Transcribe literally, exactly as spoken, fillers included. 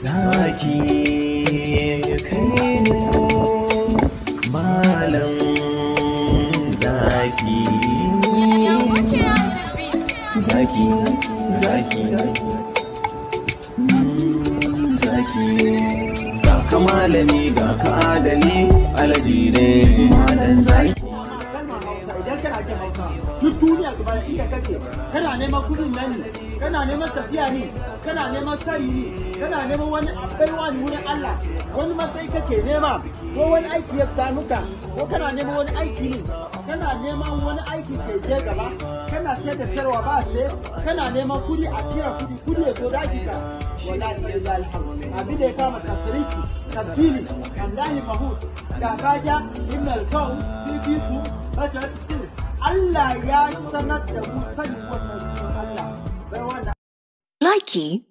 zaki kai ne malam zaki zaki zaki zaki ga ka malami ga ka adali alaji ne malam zaki. Idan kana jin Hausa duk duniya gaba da inda kake kana neman kudin nan ne, kana neman tafiya ne, kana neman sani ne, kana neman wani abaiwa ne wurin Allah, wani matsayi kake nema ko wani aiki ya fita muka ko kana neman wani aiki ne, kana neman wani aiki ke je gaba, kana sayar da sayarwa ba sai kana neman kudi a kira kudi kudi ya zo daki ka wallahi lillahi abin da ya kama tasrifi tabdili Hamdani Mahmud da Baja Ibn al-Kawn fifiku Baja Sir Allah ya sanar da mu sani wannan sunan Allah bai wannan Likey